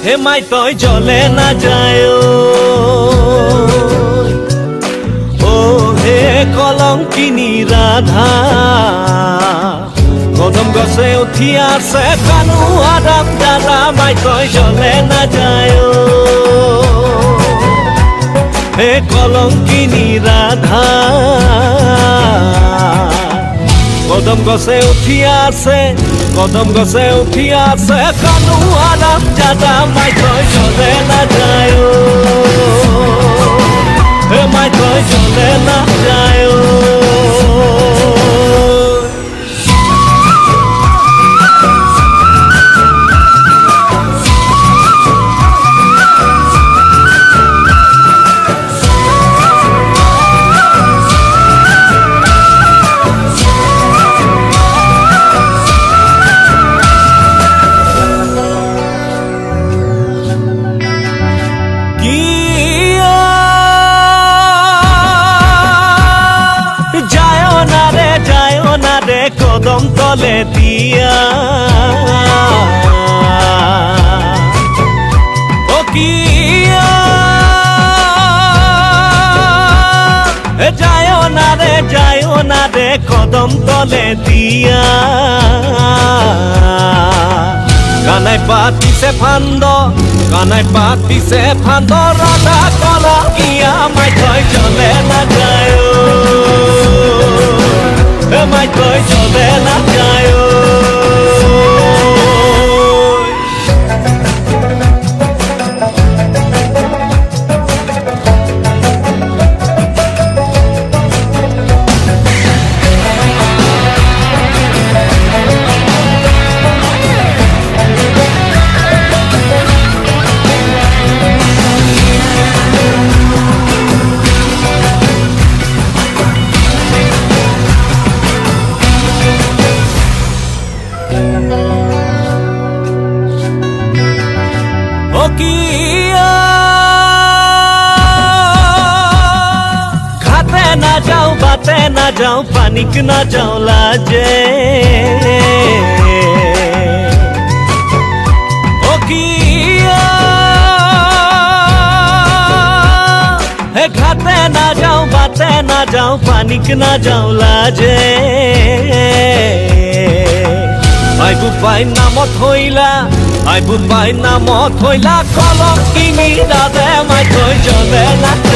হে মাই তই জলে না যায় ও হে কলঙ্কিনী রাধা কদম গছে উঠি আছে কানু আদাম দাদা মাই তই জলে না যায় হে কলঙ্কিনী রাধা কদম গছে উঠি আছে কানু আদাম দাদা মাই তই জলে না যায় হে মাই তই জলে না যায় কদম তলে দিয়া ও কিয়া যায় না রে কদম তলে দিয়া কানাই পাতিছে ফান্দ রাধা কলা কিয়া মাই তই চলে না যায় মাই তই চলে না যায় खाते ना जाऊं बातें ना जाऊं पानिक ना जाऊं लाजे ओ किया हे खाते ना जाऊं बातें ना जाऊं पानिक ना जाऊं लाजे आइबु पाइ नामत हइला कलंकिनी राधे माइ तই জলে না